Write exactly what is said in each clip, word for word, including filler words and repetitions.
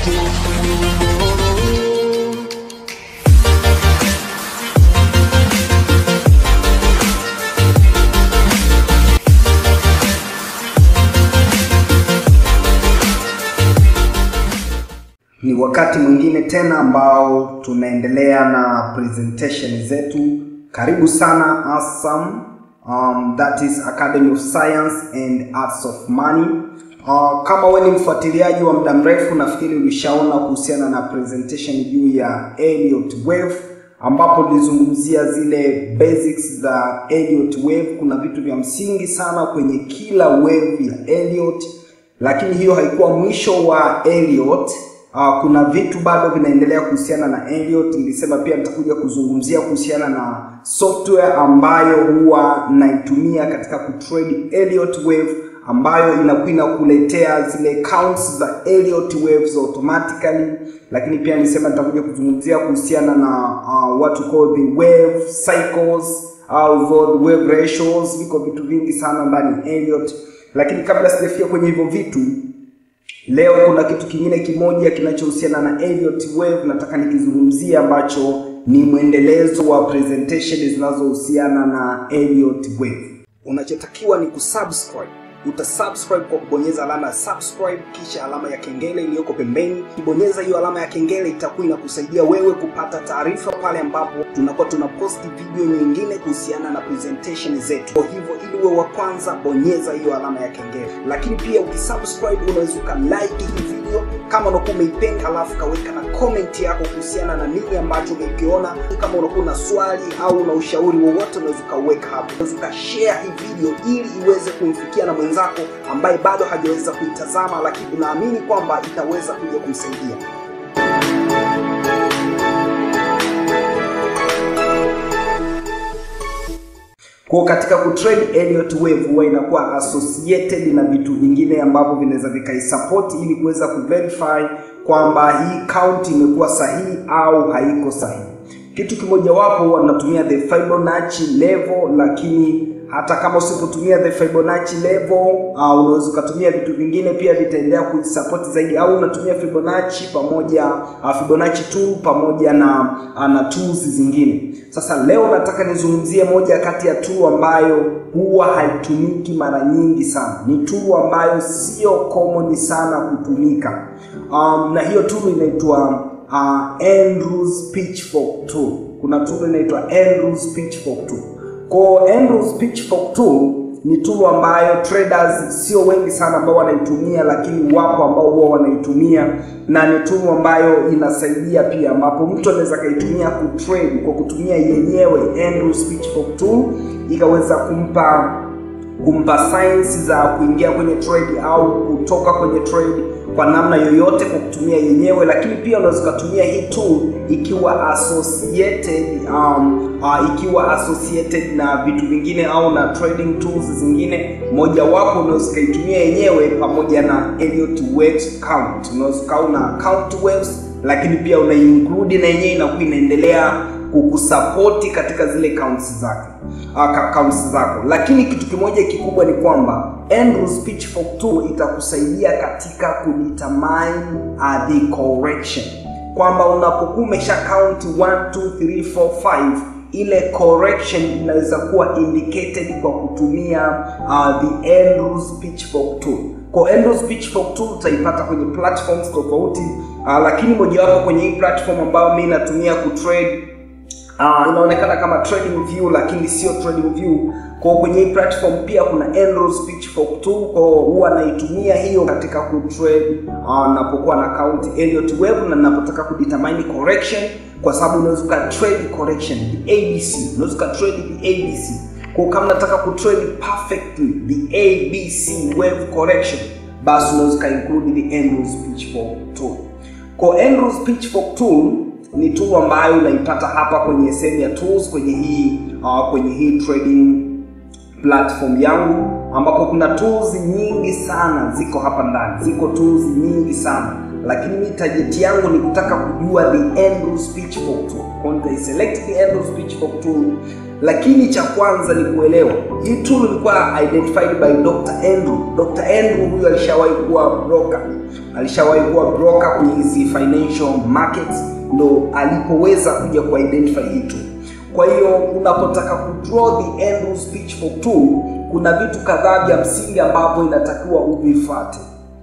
Ni wakati mwingine tena ambao tunaendelea na presentation zetu. Karibu sana ASAM, um, that is Academy of Science and Arts of Money. Uh, kama wewe ni mfuatiliaji wa muda mrefu, nafikiri ulishaona kuhusiana na presentation juu ya Elliott wave, ambapo nilizungumzia zile basics za Elliott wave. Kuna vitu vya msingi sana kwenye kila wave ya Elliott, lakini hiyo haikuwa mwisho wa Elliott. Uh, kuna vitu bado vinaendelea kuhusiana na Elliott. Nilisema pia nitakuja kuzungumzia kuhusiana na software ambayo huwa naitumia katika kutrade Elliott wave, ambayo inakuwa inakuletea zile counts za Elliott waves automatically. Lakini pia nilisema nitakuja kuzungumzia kuhusiana na uh, what we call the wave cycles au wave ratios. Viko vitu vingi sana ndani ya Elliott, lakini kabla sijafika kwenye hivyo vitu, leo kuna kitu kingine kimoja kinachohusiana na Elliott wave nataka nikizungumzia, ambacho ni mwendelezo wa presentation zinazohusiana na Elliott wave. Unachotakiwa ni kusubscribe. Utasubscribe kwa kubonyeza alama ya subscribe, kisha alama ya kengele iliyoko pembeni. Ukibonyeza hiyo alama ya kengele, itakuwa inakusaidia wewe kupata taarifa pale ambapo tunakuwa tunaposti video nyingine kuhusiana na presentation zetu. Kwa hivyo, ili uwe wa kwanza, bonyeza hiyo alama ya kengele. Lakini pia ukisubscribe, unaweza ka like hii video kama unakuwa umeipenda, alafu kaweka na comment yako kuhusiana na nini ambacho umekiona. Kama unakuwa na swali au una ushauri wowote, unaweza kaweka hapo. Unaweza ka share hii video ili iweze kumfikia na mwenzako ambaye bado hajaweza kuitazama, lakini unaamini kwamba itaweza kuja kumsaidia. Kwa katika kutrade Elliott wave huwa inakuwa associated na vitu vingine ambavyo vinaweza vikaisupport ili kuweza kuverify kwamba hii count imekuwa sahihi au haiko sahihi. Kitu kimoja wapo wanatumia the Fibonacci level, lakini hata kama usipotumia the Fibonacci level, uh, unaweza kutumia vitu vingine pia vitaendelea kusupport zaidi, au unatumia Fibonacci pamoja uh, Fibonacci tool pamoja na uh, na tools zingine. Sasa leo nataka nizungumzie moja kati ya tool ambayo huwa haitumiki mara nyingi sana. Ni tool ambayo sio common sana kutumika. Um, na hiyo tool inaitwa uh, Andrews Pitchfork tool. Kuna tool inaitwa Andrews Pitchfork tool. Kwa Andrews Pitchfork tool ni tool ambayo traders sio wengi sana ambao wanaitumia, lakini wapo ambao huwa wanaitumia, na ni tool ambayo inasaidia pia, ambapo mtu anaweza kaitumia kutrade kwa kutumia yenyewe Andrews Pitchfork tool, ikaweza kumpa kumpa signs za kuingia kwenye trade au kutoka kwenye trade kwa namna yoyote kwa kutumia yenyewe. Lakini pia unaweza kutumia hii tool ikiwa associated um, uh, ikiwa associated na vitu vingine au na trading tools zingine. Moja wapo unaweza kuitumia yenyewe pamoja na Elliott waves count. Unaweza kauna count waves, lakini pia una include na yenyewe inakuwa inaendelea kukusupport katika zile counts zake uh, counts zako. Lakini kitu kimoja kikubwa ni kwamba Andrews Pitchfork tool itakusaidia katika kudetermine uh, the correction, kwamba unapokuwa umesha count one two three four five, ile correction inaweza kuwa indicated kwa kutumia uh, the Andrews Pitchfork tool. Kwa Andrews Pitchfork tool utaipata kwenye platforms tofauti, uh, lakini mojawapo kwenye hii platform ambayo mimi natumia kutrade Uh, inaonekana kama trading view, lakini sio trading view. Kwa kwenye hii platform pia kuna Andrews Pitchfork tool, kwa huwa naitumia hiyo katika kutrade uh, napokuwa na account Elliott wave na ninapotaka kudetermine correction, kwa sababu unaweza ka trade correction the A B C, unaweza ka trade the A B C. Kwa kama nataka kutrade perfectly the A B C wave correction, basi unaweza ka include the Andrews Pitchfork tool. Kwa Andrews Pitchfork tool ni tool ambayo unaipata hapa kwenye sehemu ya tools kwenye hii uh, kwenye hii trading platform yangu, ambapo kuna tools nyingi sana ziko hapa ndani. Ziko tools nyingi sana, lakini mimi target yangu ni kutaka kujua the Andrews Pitchfork tool. Kwa hiyo select the Andrews Pitchfork tool, Lakini cha kwanza ni kuelewa hii tool ilikuwa identified by Doctor Andrew. Doctor Andrew huyu alishawahi kuwa broker, alishawahi kuwa broker kwenye hizi financial markets, ndo alipoweza kuja ku identify hii tool. Kwa hiyo unapotaka ku draw the Andrews Pitchfork tool, kuna vitu kadhaa vya msingi ambavyo inatakiwa uvifuate,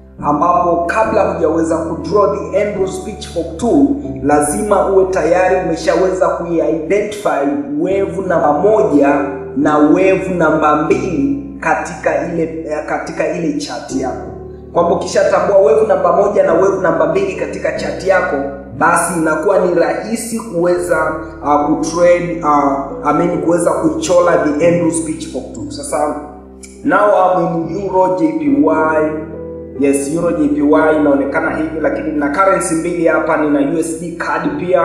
ambapo kabla hujaweza ku draw the Andrews Pitchfork tool lazima uwe tayari umeshaweza ku-identify wave namba moja na wave namba mbili katika ile katika ile chart yako. Kwamba ukishatambua wave namba moja na wave namba mbili katika chart yako, basi inakuwa ni rahisi kuweza uh, kutrade uh, I mean kuweza kuichola the Andrews Pitchfork tool. Sasa now I'm in Euro J P Y. Yes, Euro J P Y inaonekana hivi, lakini na currency mbili hapa, nina U S D card pia.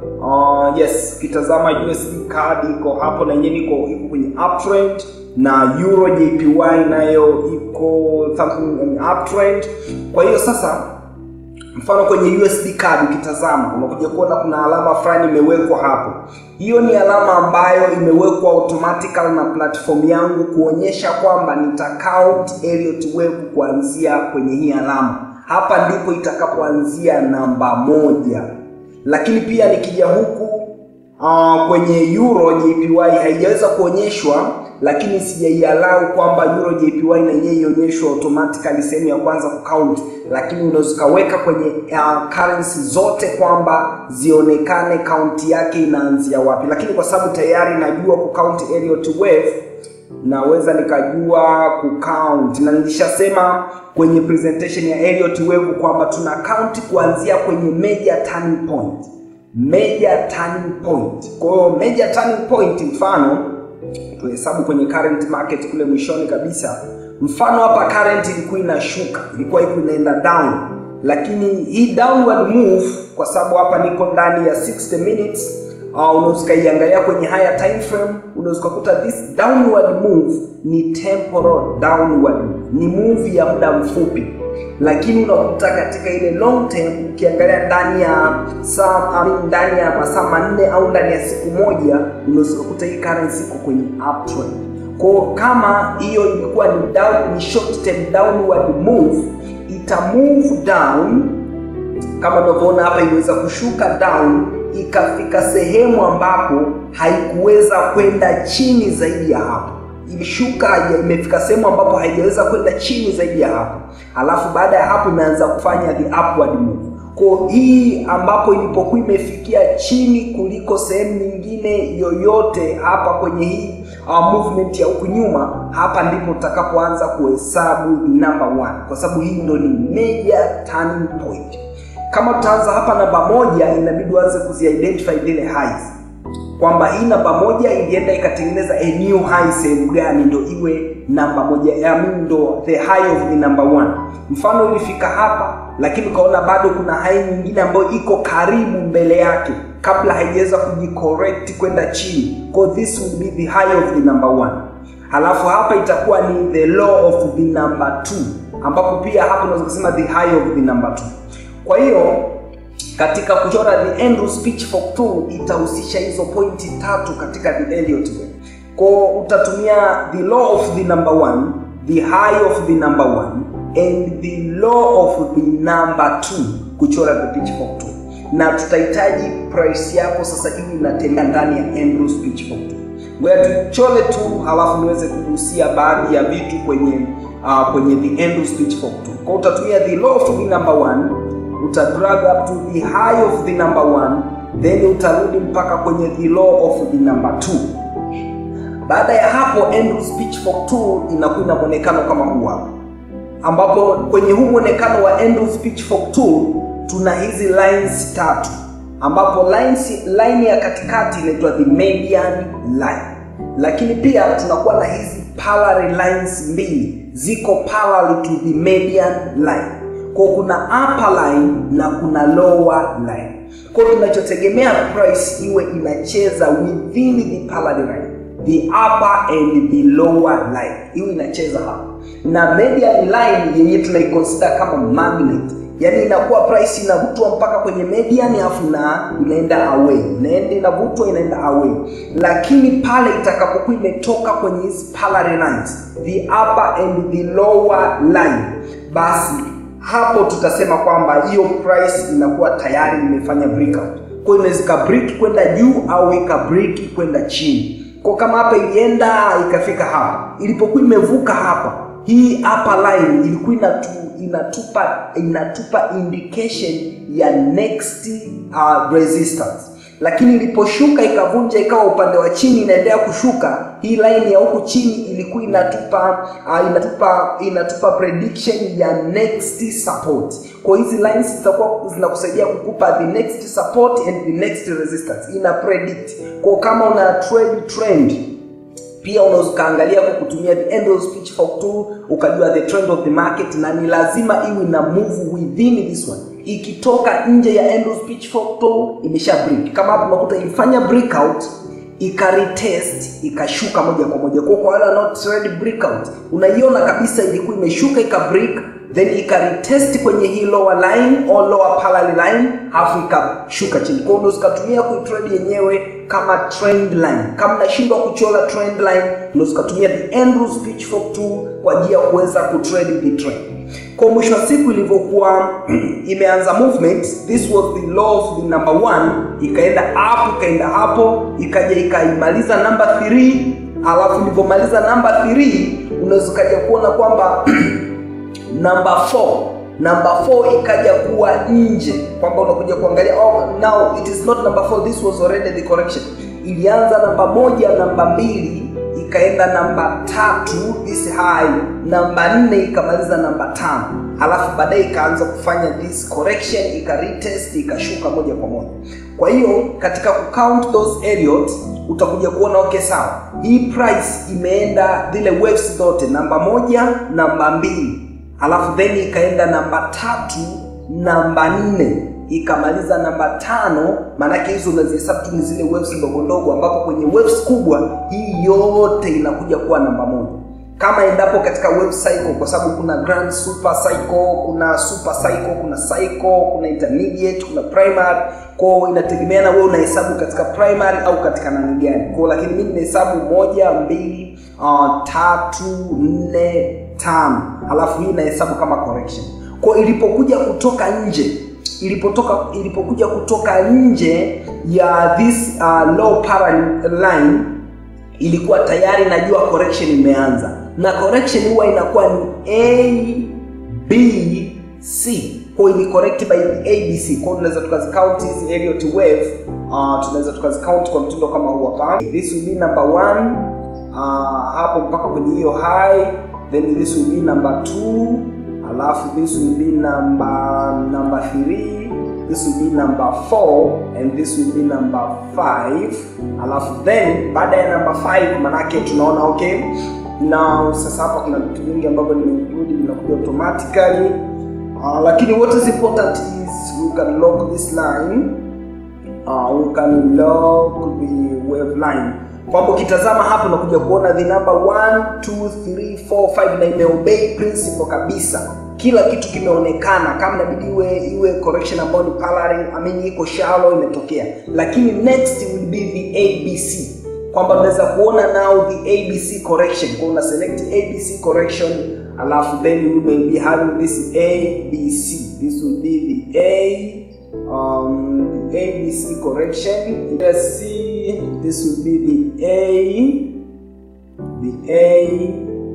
Uh, yes, kitazama U S D card iko hapo na yenyewe iko iko kwenye uptrend, na Euro J P Y nayo iko something in uptrend. Kwa hiyo sasa mfano kwenye U S D card ukitazama unakuja kuona kuna alama fulani imewekwa hapo. Hiyo ni alama ambayo imewekwa automatically na platform yangu kuonyesha kwamba nita count Elliott wave kuanzia kwenye hii alama. Hapa ndipo itakapoanzia namba moja. Lakini pia nikija huku uh, kwenye Euro J P Y haijaweza kuonyeshwa, lakini sijaialau kwamba Euro J P Y na yeye ionyeshwe automatically sehemu ya kwanza ku count, lakini unaweza kaweka kwenye uh, currency zote kwamba zionekane count yake inaanzia wapi. Lakini kwa sababu tayari najua ku count Elliott wave, naweza nikajua ku count, na nilishasema kwenye presentation ya Elliott wave kwamba tuna count kuanzia kwenye major turning point. Major turning point. Kwa hiyo major turning point, mfano tuhesabu kwenye current market kule mwishoni kabisa. Mfano hapa current ilikuwa inashuka, ilikuwa iko inaenda down, lakini hii downward move, kwa sababu hapa niko ndani ya sixty minutes, uh, unaweza kuiangalia kwenye higher time frame, unaweza kukuta this downward move ni temporal downward, ni move ya muda mfupi. Lakini unakuta katika ile long term ukiangalia ndani ya saa ndani ya masaa manne au ndani ya siku moja, unaweza kukuta hii currency iko kwenye uptrend. Kwa kama hiyo ilikuwa ni down, ni short term downward move, ita move down kama unavyoona hapa, iliweza kushuka down ikafika sehemu ambapo haikuweza kwenda chini zaidi ya hapo. Ilishuka imefika sehemu ambapo haijaweza kwenda chini zaidi ya hapo. Alafu baada ya hapo imeanza kufanya the upward move. Kwa hii ambapo ilipokuwa imefikia chini kuliko sehemu nyingine yoyote hapa kwenye hii uh, movement ya huku nyuma, hapa ndipo utakapoanza kuhesabu number one, kwa sababu hii ndio ni major turning point. Kama tutaanza hapa namba moja, inabidi uanze kuzi-identify zile highs, kwamba hii namba moja ilienda ikatengeneza a new high sehemu gani ndio iwe namba moja, ya mimi ndo the high of the number one. Mfano ilifika hapa, lakini ukaona bado kuna high nyingine ambayo iko karibu mbele yake kabla haijaweza kujicorrect kwenda chini. Kwa this will be the high of the number one. Halafu hapa itakuwa ni the low of the number two, ambapo pia hapo unaweza kusema the high of the number two. Kwa hiyo katika kuchora the Andrews Pitchfork tool itahusisha hizo pointi tatu katika the Elliott wave. Kwa utatumia the low of the number one, the high of the number one and the low of the number two kuchora the Pitchfork tool. Na tutahitaji price yako sasa hivi inatembea ndani ya Andrews Pitchfork tool. Ngoja tuchole tu halafu niweze kugusia baadhi ya vitu kwenye uh, kwenye the Andrews Pitchfork tool. Kwa utatumia the low of the number one, uta drag up to the high of the number one, then utarudi mpaka kwenye the low of the number two. Baada ya hapo Andrews Pitchfork tool inakuwa na muonekano kama huu hapa, ambapo kwenye huu muonekano wa Andrews Pitchfork tool tuna hizi lines tatu, ambapo lines line ya katikati inaitwa the median line, lakini pia tunakuwa na hizi parallel lines mbili ziko parallel to the median line. Kwa kuna upper line na kuna lower line. Kwa tunachotegemea price iwe inacheza within the parallel line, the upper and the lower line, iwe inacheza hapa. Na median line yenye tunaiconsider kama magnet, Yaani inakuwa price inavutwa mpaka kwenye median afu na inaenda away. Inaenda inavutwa inaenda away. Lakini pale itakapokuwa imetoka kwenye hizi parallel lines, the upper and the lower line, basi hapo tutasema kwamba hiyo price inakuwa tayari imefanya breakout. Kwa hiyo inaweza break kwenda juu au ika break kwenda chini. Kwa kama hapa ilienda ikafika hapa, ilipokuwa imevuka hapa, hii upper line ilikuwa inatu, inatupa inatupa indication ya next uh, resistance. Lakini iliposhuka ikavunja ikawa upande wa chini inaendelea kushuka, hii line ya huku chini ilikuwa inatupa uh, inatupa inatupa prediction ya next support. Kwa hizi lines zitakuwa zinakusaidia kukupa the next support and the next resistance. Ina predict. Kwa kama una trade trend, pia unaweza kaangalia kwa kutumia the Andrews Pitchfork tool ukajua the trend of the market, na ni lazima iwe na move within this one. Ikitoka nje ya Andrews Pitchfork tool imesha break. Kama hapo unakuta ilifanya breakout ika retest ikashuka moja kwa moja. Kwa kwa wale wanao trade breakout, unaiona kabisa ilikuwa imeshuka ika break, then ika retest kwenye hii lower line au lower parallel line, hafu ikashuka chini. Kwa hiyo unatumia kuitrade yenyewe kama trend line. Kama unashindwa kuchora trend line, unaweza kutumia the Andrews Pitchfork tool kwa ajili ya kuweza kutrade the trend. Kwa mwisho wa siku ilivyokuwa imeanza movement, this was the law of the number one, ikaenda up, ikaenda hapo, ikaja ikaimaliza number three, alafu ilipomaliza number three, unaweza kaja kuona kwamba number four, number four ikaja kuwa nje, kwamba unakuja kuangalia, oh now it is not number four, this was already the correction. Ilianza namba moja, namba mbili, ikaenda namba tatu, this high, namba nne ikamaliza namba tano. Halafu baadaye ikaanza kufanya this correction, ika retest, ikashuka moja kwa moja. Kwa hiyo katika count those Elliott utakuja kuona okay sawa, hii price imeenda zile waves zote, namba moja, namba mbili, halafu then ikaenda namba tatu, namba nne, ikamaliza namba tano. Manake hizo unazihesabu tu ni zile waves ndogo ndogo, ambapo kwenye waves kubwa hii yote inakuja kuwa namba moja. Kama endapo katika wave cycle, kwa sababu kuna grand super cycle, kuna super cycle, kuna cycle, kuna intermediate, kuna primary. Kwa inategemea na wewe unahesabu katika primary au katika nani gani. Kwa lakini mimi nahesabu moja, mbili, uh, tatu, nne, tano. Halafu hii nahesabu kama correction. Kwa ilipokuja kutoka nje, ilipotoka ilipokuja kutoka nje ya this uh, low parallel line, ilikuwa tayari najua correction imeanza. Na correction huwa inakuwa ni A, B, C. Kwa hiyo ni correct by the A B C. Kwa hiyo tunaweza tukazicount hizi Elliott wave, uh, tunaweza tukazicount kwa mtindo kama huu hapa. This will be number one, uh, hapo mpaka kwenye hiyo high, then this will be number two, alafu this will be number number three, this will be number four, and this will be number five. Alafu then baada ya number five manake tunaona okay, now sasa hapa kuna vitu vingi ambavyo nimeinclude vinakuja automatically. Uh, lakini what is important is we can lock this line, uh, we can lock the wave line. Kwamba ukitazama hapa unakuja kuona the number one, two, three, four, five, na imeobey principle kabisa. Kila kitu kimeonekana, kama inabidi iwe iwe correction ambayo ni parallel, I mean iko shallow imetokea. Lakini next will be the A B C. Kwamba unaweza kuona now the A B C correction. Kwa una select A B C correction, alafu then you will be having this A B C. This will be the A um the A B C correction. Let's see, this will be the A, the A,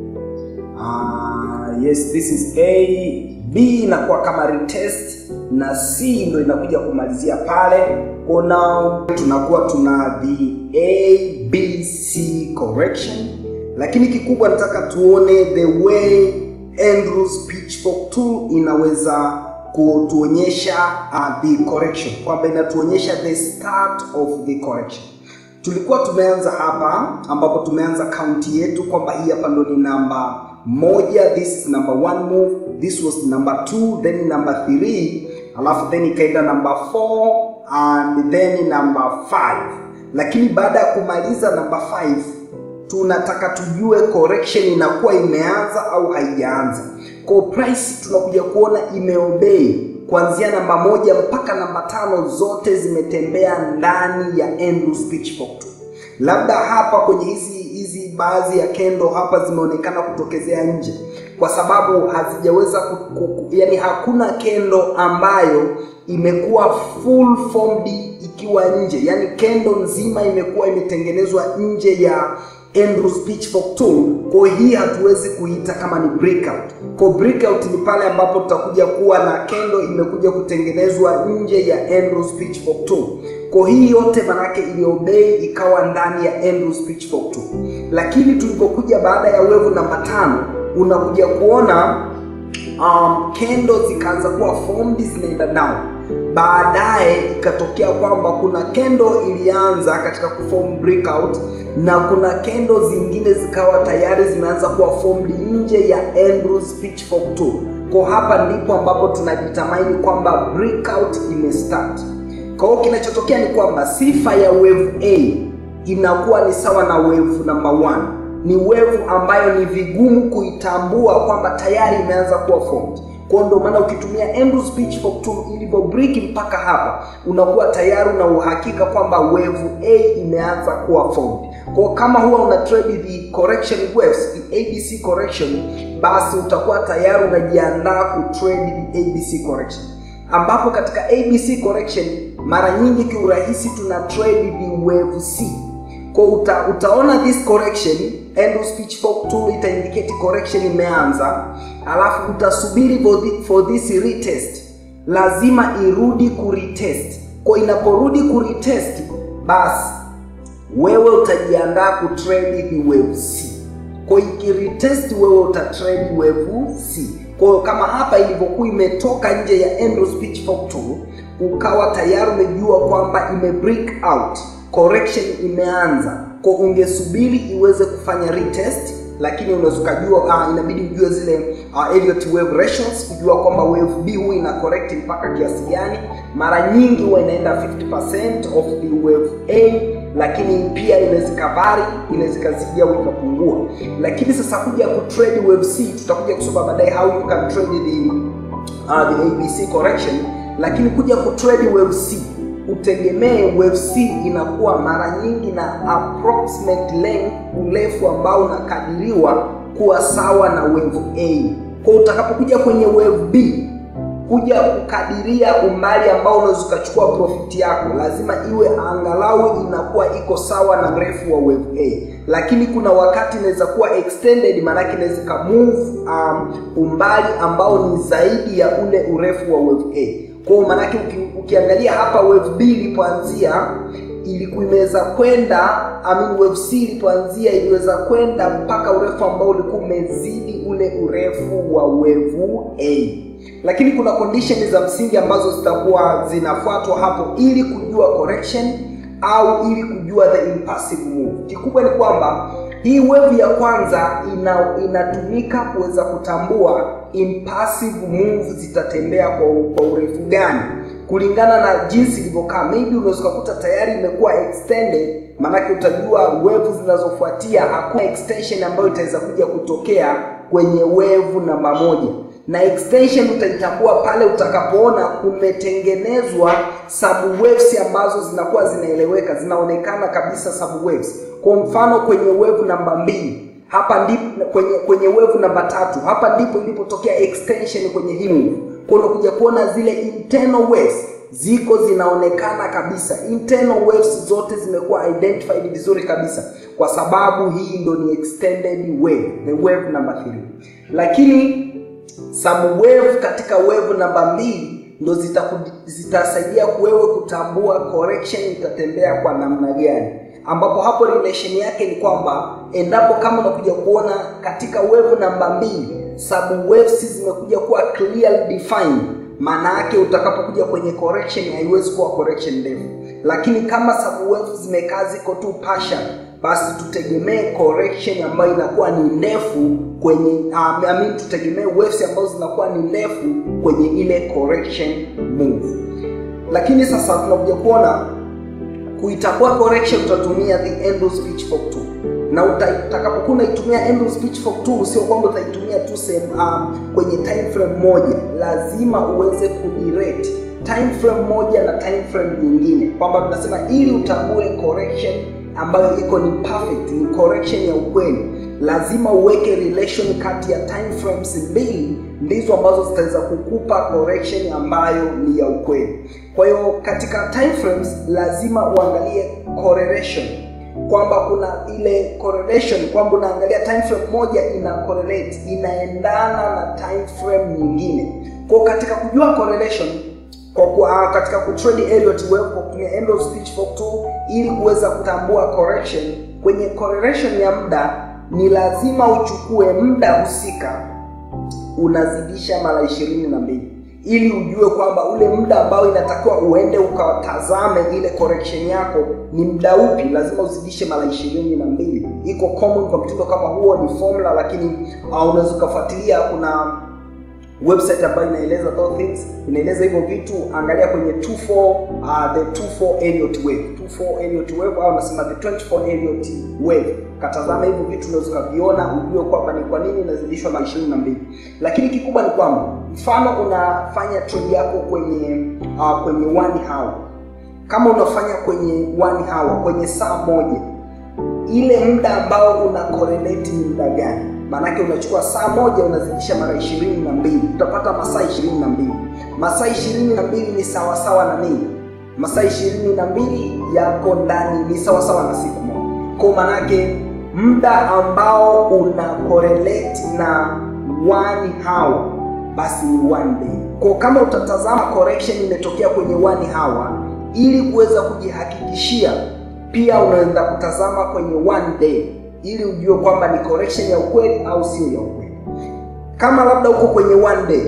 uh yes, this is A. B inakuwa kama retest na C ndio inakuja kumalizia pale. Kwa now tunakuwa tuna the A B C correction. Lakini kikubwa nataka tuone the way Andrews Pitchfork tool inaweza kutuonyesha uh, the correction, kwamba inatuonyesha the start of the correction. Tulikuwa tumeanza hapa ambapo tumeanza count yetu kwamba hii hapa ndo ni namba moja, this is number one move, this was number two, then number three, alafu then ikaenda number four and then number five. Lakini baada ya kumaliza number five tunataka tujue correction inakuwa imeanza au haijaanza. Kwa price tunakuja kuona imeobey kuanzia namba moja mpaka namba tano zote zimetembea ndani ya Andrews Pitchfork tool. Labda hapa kwenye hizi hizi baadhi ya kendo hapa zimeonekana kutokezea nje kwa sababu hazijaweza yani hakuna kendo ambayo imekuwa full formed ikiwa nje, yani kendo nzima imekuwa imetengenezwa nje ya Andrews Pitchfork tool. Kwa hii hatuwezi kuita kama ni breakout. Kwa breakout ni pale ambapo tutakuja kuwa na kendo imekuja kutengenezwa nje ya Andrews Pitchfork tool. Kwa hii yote manake iliobei ikawa ndani ya Andrews Pitchfork tool. Lakini tulipokuja baada ya wave namba tano unakuja kuona um, kendo zikaanza kuwa formed zinaenda down. Baadaye ikatokea kwamba kuna kendo ilianza katika kuform breakout na kuna kendo zingine zikawa tayari zimeanza kuwa formed nje ya Andrews Pitchfork tool. Kwa hapa ndipo ambapo tunadetermine kwamba breakout imestart. Kwa hiyo kinachotokea ni kwamba sifa ya wave A inakuwa ni sawa na wave number one. Ni wave ambayo ni vigumu kuitambua kwamba tayari imeanza kuwa formed. Kwa ndio maana ukitumia Andrews Pitchfork tool ilivyo break mpaka hapa unakuwa tayari na uhakika kwamba wave A imeanza kuwa formed. Kwa kama huwa una trade the correction waves, the A B C correction, basi utakuwa tayari unajiandaa ku trade the A B C correction. Ambapo katika A B C correction mara nyingi kiurahisi tuna trade the wave C. Kwa uta, utaona this correction Andrews Pitchfork tool ita indicate correction imeanza, alafu utasubiri for, the, for this retest. Lazima irudi ku retest. Kwa inaporudi ku retest basi wewe utajiandaa ku trade the wave C. Kwa iki retest wewe uta trade wave C. Kwa kama hapa ilivyokuwa imetoka nje ya Andrews Pitchfork tool ukawa tayari umejua kwamba ime break out, correction imeanza, kwa ungesubiri iweze kufanya retest. Lakini unaweza kujua uh, inabidi ujue zile uh, Elliott wave ratios kujua kwamba wave B huwa ina correct mpaka kiasi gani. Mara nyingi huwa inaenda fifty percent of the wave A, lakini pia inaweza vary, inaweza kazidi au ikapungua. Lakini sasa kuja ku trade wave C tutakuja kusoma baadaye how you can trade the uh, the A B C correction. Lakini kuja ku trade wave C utegemee wave C inakuwa mara nyingi na approximate length, urefu ambao unakadiriwa kuwa sawa na wave A. Kwa utakapokuja kwenye wave B kuja kukadiria umbali ambao unaweza kuchukua profit yako, lazima iwe angalau inakuwa iko sawa na urefu wa wave A. Lakini kuna wakati inaweza kuwa extended, maana yake inaweza ka move um, umbali ambao ni zaidi ya ule urefu wa wave A. Kwa maana yake uki, ukiangalia hapa wave B ilipoanzia ilikuwa imeweza kwenda, I mean wave C ilipoanzia iliweza kwenda mpaka urefu ambao ulikuwa umezidi ule urefu wa wave A. Lakini kuna conditions za msingi ambazo zitakuwa zinafuatwa hapo ili kujua correction au ili kujua the impassive move. Kikubwa ni kwamba hii wave ya kwanza ina, inatumika kuweza kutambua impassive move zitatembea kwa, kwa urefu gani kulingana na jinsi ilivyokaa. Maybe unaweza kukuta tayari imekuwa extended, maana utajua wave zinazofuatia hakuna extension ambayo itaweza kuja kutokea kwenye wave namba moja. Na extension utaitambua pale utakapoona kumetengenezwa subwaves ambazo zinakuwa zinaeleweka, zinaonekana kabisa subwaves. Kwa mfano kwenye wave namba mbili, hapa ndipo kwenye kwenye wave namba tatu, hapa ndipo ilipotokea extension kwenye hii move. Kwa hiyo kuja kuona zile internal waves ziko zinaonekana kabisa. Internal waves zote zimekuwa identified vizuri kabisa kwa sababu hii ndio ni extended wave, the wave number three. Lakini subwave katika wave namba mbili ndo zitasaidia kuwewe kutambua correction itatembea kwa namna gani, ambapo hapo relation yake ni kwamba endapo kama unakuja kuona katika wave namba mbili subwaves zimekuja kuwa clearly defined, maana yake utakapokuja kwenye correction haiwezi kuwa correction ndefu. Lakini kama subwaves zimekaa ziko tu partial, basi tutegemee correction ambayo inakuwa ni ndefu kwenye uh, I mean tutegemee waves ambazo zinakuwa ni ndefu kwenye ile correction move. Lakini sasa tunakuja kuona kuitakuwa correction tutatumia the Andrews Pitchfork tool. na utakapokuwa unaitumia Andrews Pitchfork tool, sio kwamba utaitumia tu same um, kwenye time frame moja. Lazima uweze kudirect time frame moja na time frame nyingine, kwamba tunasema ili utambue correction ambayo iko ni perfect, ni correction ya ukweli, lazima uweke relation kati ya time frames mbili, ndizo ambazo zitaweza kukupa correction ambayo ni ya ukweli. Kwa hiyo katika time frames lazima uangalie correlation, kwamba kuna ile correlation kwamba unaangalia time frame moja ina correlate, inaendana na time frame nyingine. Kwa katika kujua correlation, kwa kwa katika kutrade Elliott wave kwa kutumia Andrews Pitchfork tool ili kuweza kutambua correction kwenye correlation ya muda, ni lazima uchukue muda husika unazidisha mara ishirini na mbili ili ujue kwamba ule muda ambao inatakiwa uende ukatazame ile correction yako ni muda upi. Lazima uzidishe mara ishirini na mbili. Iko common kwa mtindo kama huo, ni formula, lakini uh, unaweza kufuatilia. Kuna website ambayo inaeleza those things, inaeleza hivyo vitu. Angalia kwenye twenty four uh, the twenty four Elliott wave, twenty four Elliott wave, au nasema the twenty four Elliott wave. Katazama hivyo vitu, unaweza kuviona ujue kwamba ni kwa nini inazidishwa mara ishirini na mbili. Lakini kikubwa ni kwamba mfano unafanya trade yako kwenye uh, kwenye one hour. Kama unafanya kwenye one hour, kwenye saa moja, ile muda ambao una correlate ni muda gani? Maanake unachukua saa moja unazidisha mara ishirini na mbili, utapata masaa ishirini na mbili. Masaa ishirini na mbili ni sawa sawa na nini? Masaa ishirini na mbili yako ndani ni sawa sawa na siku moja. Kwa maanake muda ambao una correlate na one hour basi ni one day. Kwa kama utatazama correction imetokea kwenye one hour, ili kuweza kujihakikishia, pia unaweza kutazama kwenye one day ili ujue kwamba ni correction ya ukweli au sio ya ukweli. Kama labda uko kwenye one day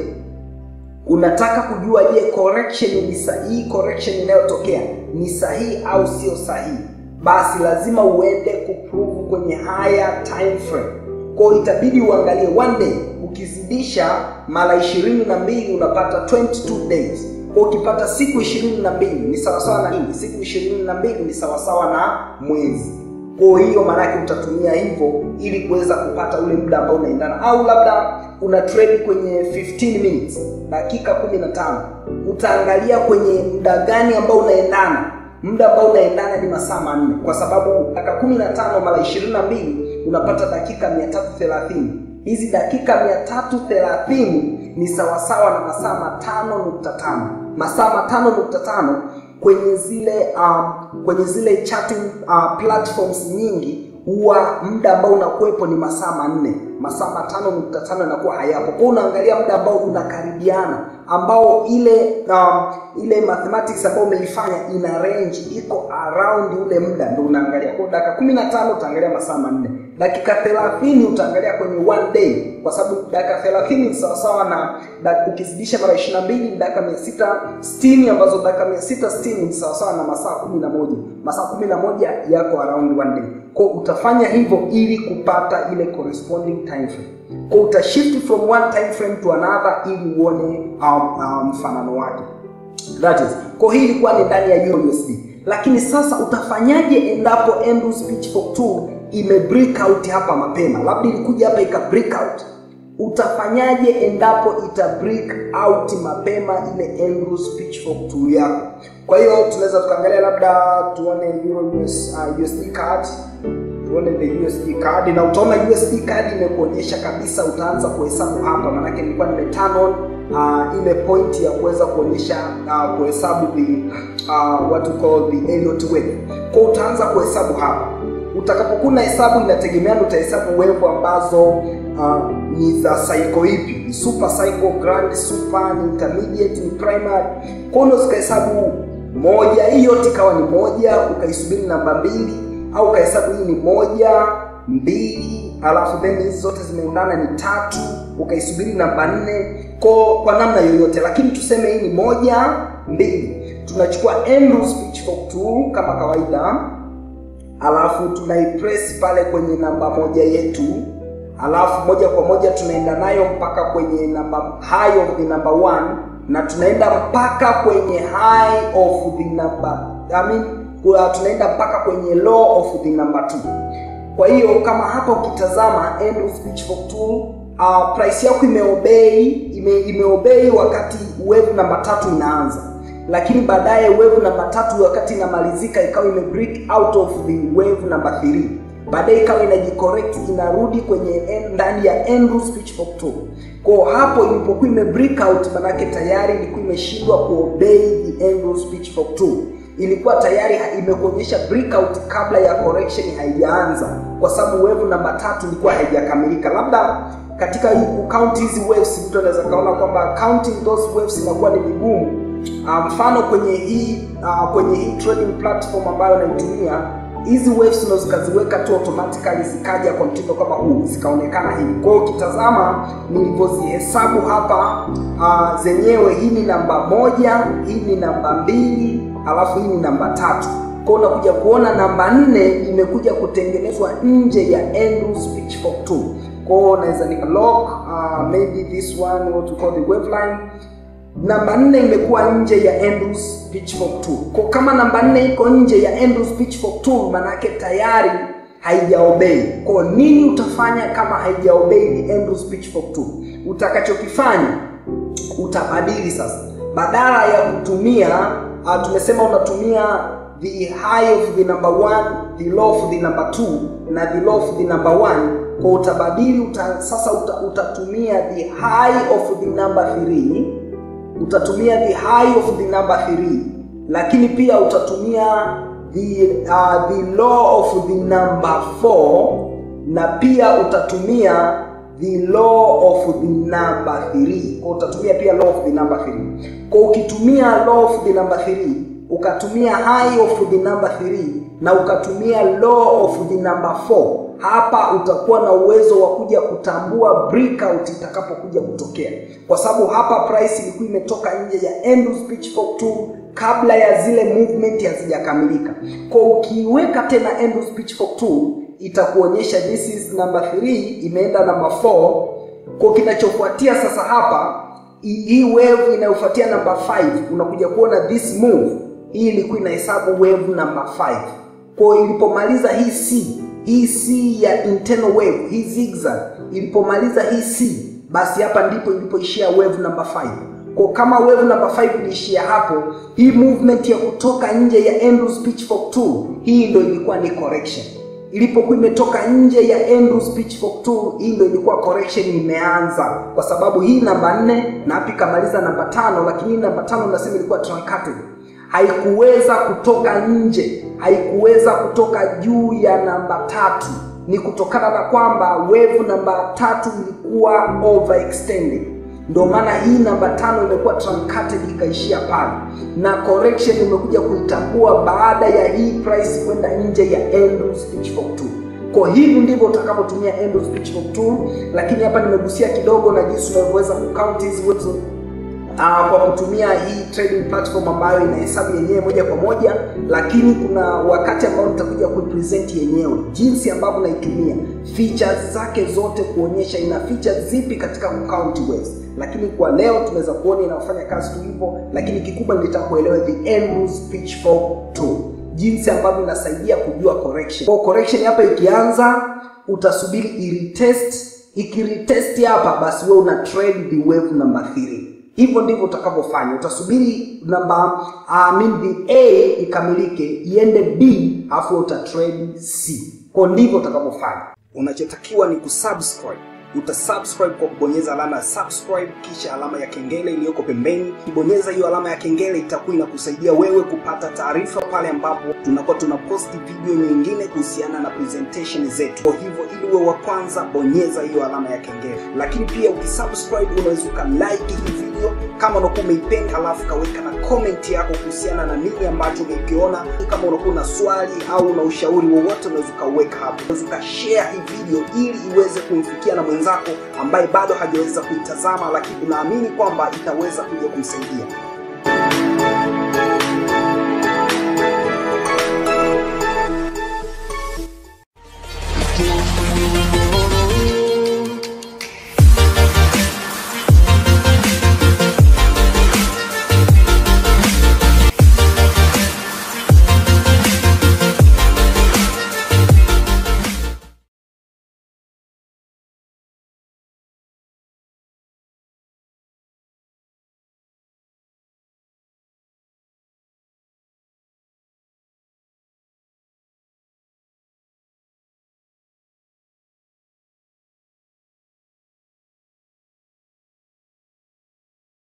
unataka kujua, je, correction ni sahihi, correction inayotokea ni sahihi au sio sahihi, basi lazima uende kuprove kwenye higher time frame. Kwa itabidi uangalie one day, ukizidisha mara ishirini na mbili unapata twenty-two days. Kwa ukipata siku ishirini na mbili ni sawa sawa na nini? Siku ishirini na mbili ni sawa sawa na mwezi. Kwa hiyo maana yake utatumia hivyo ili kuweza kupata ule muda ambao unaendana. Au labda una trade kwenye fifteen minutes, dakika kumi na tano, utaangalia kwenye muda gani ambao unaendana. Muda ambao unaendana ni masaa manne, kwa sababu dakika kumi na tano mara ishirini na mbili unapata dakika mia tatu thelathini. Hizi dakika mia tatu thelathini ni sawa sawa na masaa matano nukta tano. Masaa matano nukta tano kwenye zile um, kwenye zile chatting uh, platforms nyingi huwa muda ambao unakuepo ni masaa manne. Masaa matano nukta tano yanakuwa hayapo. Kwa unaangalia muda ambao unakaribiana, ambao ile um, ile mathematics ambayo umeifanya ina range iko around ule muda, ndio unaangalia. Kwa dakika kumi na tano utaangalia masaa manne, dakika thelathini utaangalia kwenye one day, kwa sababu dakika thelathini ni sawa sawa na ukizidisha mara ishirini na mbili dakika mia sita sitini, ambazo dakika mia sita sitini ni sawa sawa na masaa kumi na moja. Masaa kumi na moja yako around one day. Kwa utafanya hivyo ili kupata ile corresponding time frame. Kwa utashift from one time frame to another ili uone mfanano um, um, wake. That is. Kwa hii ilikuwa ni ndani ya Euro U S D. Lakini sasa utafanyaje endapo Andrews Pitchfork tool ime break out hapa mapema? Labda ilikuja hapa ika break out. Utafanyaje endapo ita break out mapema ile Andrews Pitchfork tool yako? Kwa hiyo tunaweza tukaangalia, labda tuone Euro U S D card. Tuone the U S D card, na utaona U S D card imekuonyesha kabisa. Utaanza kuhesabu hapa, maana yake nilikuwa nime turn on uh, ile point ya kuweza kuonyesha uh, kuhesabu the uh, what we call the Elliott wave. Kwa utaanza kuhesabu hapa. Utakapokuwa na hesabu, inategemeana utahesabu wave ambazo uh, ni za cycle ipi, ni super cycle, grand super, ni intermediate, ni primary. Kwa hiyo ukahesabu moja, hii yote ikawa ni moja, ukaisubiri namba mbili, au ukahesabu hii ni moja, mbili, alafu then hizi zote zimeundana ni tatu, ukaisubiri namba nne, kwa kwa namna yoyote. Lakini tuseme hii ni moja, mbili. Tunachukua Andrews Pitchfork tool kama kawaida, alafu tunaipress pale kwenye namba moja yetu, alafu moja kwa moja tunaenda nayo mpaka kwenye namba high of the number one, na tunaenda mpaka kwenye high of the number I mean tunaenda mpaka kwenye low of the number two. Kwa hiyo kama hapa ukitazama end of pitchfork tool, uh, price yako imeobey ime, imeobey wakati wave namba tatu inaanza, lakini baadaye wave namba tatu wakati inamalizika ikawa ime break out of the wave namba three. Baadaye ikawa inajicorrect, inarudi kwenye ndani ya Andrews pitchfork tool. Kwa hapo ilipokuwa ime break out, manake tayari ilikuwa imeshindwa kuobey the Andrews pitchfork tool. Ilikuwa tayari imekuonyesha breakout kabla ya correction haijaanza, kwa sababu wave namba tatu ilikuwa haijakamilika. Labda katika hii count hizi waves mtu anaweza kaona kwamba counting those waves inakuwa ni vigumu. Mfano um, kwenye hii uh, kwenye hii trading platform ambayo naitumia, hizi waves unaweza kaziweka tu automatically zikaja kwa mtindo kama huu, zikaonekana hivi. Kwa hiyo ukitazama nilivyozihesabu hapa, uh, zenyewe hii ni namba moja, hii ni namba mbili, alafu hii ni namba tatu. Kwa hiyo unakuja kuona namba nne imekuja kutengenezwa nje ya Andrews pitchfork tool. Kwa hiyo naweza nika lock uh, maybe this one what we call the waveline. Namba nne imekuwa nje ya Andrews pitchfork tool. Kwa kama namba nne iko nje ya Andrews pitchfork tool, manake tayari haijaobey. Kwa nini utafanya kama haijaobey the Andrews pitchfork tool? Utakachokifanya, utabadili sasa. Badala ya kutumia uh, tumesema unatumia the high of the number one, the low of the number two na the low of the number one. Kwa utabadili uta, sasa uta, utatumia the high of the number three, utatumia the high of the number three, lakini pia utatumia the uh, the low of the number four, na pia utatumia the low of the number three. Kwa utatumia pia low of the number three. Kwa ukitumia low of the number three, ukatumia high of the number three, na ukatumia low of the number four, hapa utakuwa na uwezo wa kuja kutambua breakout itakapokuja kutokea, kwa sababu hapa price ilikuwa imetoka nje ya Andrews pitchfork tool kabla ya zile movement hazijakamilika. Kwa ukiweka tena Andrews pitchfork tool, itakuonyesha this is number three imeenda number four. Kwa kinachofuatia sasa hapa, hii wave inayofuatia number five, unakuja kuona this move hii ilikuwa inahesabu wave number five. Kwa ilipomaliza hii C, hii C ya internal wave, hii zigzag, ilipomaliza hii C, basi hapa ndipo ilipoishia wave number five. Kwa kama wave number five iliishia hapo, hii movement ya kutoka nje ya Andrews pitchfork tool, hii ndio ilikuwa ni correction. Ilipokuwa imetoka nje ya Andrews pitchfork tool, hii ndio ilikuwa correction imeanza, kwa sababu hii namba nne na hapa ikamaliza namba tano, lakini namba tano nasema ilikuwa truncated. Haikuweza kutoka nje, haikuweza kutoka juu ya namba tatu. Ni kutokana na kwamba wave namba tatu ilikuwa overextended. Ndio maana hii namba tano imekuwa truncated ikaishia pale, na correction imekuja kuitambua baada ya hii price kwenda nje ya Andrews pitchfork tool. Kwa hivi ndivyo utakapotumia Andrews pitchfork tool, lakini hapa nimegusia kidogo na jinsi unavyoweza kucount hizi waves Uh, kwa kutumia hii trading platform ambayo inahesabu yenyewe moja kwa moja, lakini kuna wakati ambao nitakuja kuipresent yenyewe jinsi ambavyo naitumia, features zake zote, kuonyesha ina features zipi katika count waves. Lakini kwa leo tunaweza kuona inafanya kazi tu hivyo, lakini kikubwa nitakuelewa the Andrews pitchfork tool, jinsi ambavyo inasaidia kujua correction. Kwa correction hapa ikianza, utasubiri iretest, ikiretest hapa basi wewe una trade the wave number three. Hivyo ndivyo utakapofanya. Utasubiri namba I mean the A ikamilike, iende B, afu uta trade C. Kwa ndivyo utakapofanya. Unachotakiwa ni kusubscribe. Utasubscribe kwa kubonyeza alama ya subscribe, kisha alama ya kengele iliyoko pembeni. Ukibonyeza hiyo alama ya kengele, itakuwa inakusaidia wewe kupata taarifa pale ambapo tunakuwa tunaposti video nyingine kuhusiana na presentation zetu. Kwa hivyo ili uwe wa kwanza, bonyeza hiyo alama ya kengele. Lakini pia ukisubscribe, unaweza like hii video kama unakuwa umeipenda, alafu kaweka na comment yako kuhusiana na nini ambacho umekiona. Kama unakuwa na swali au una ushauri wowote, unaweza kaweka hapo. Unaweza share hii video ili iweze kumfikia na mwenzako ambaye bado hajaweza kuitazama, lakini unaamini kwamba itaweza kuja kumsaidia.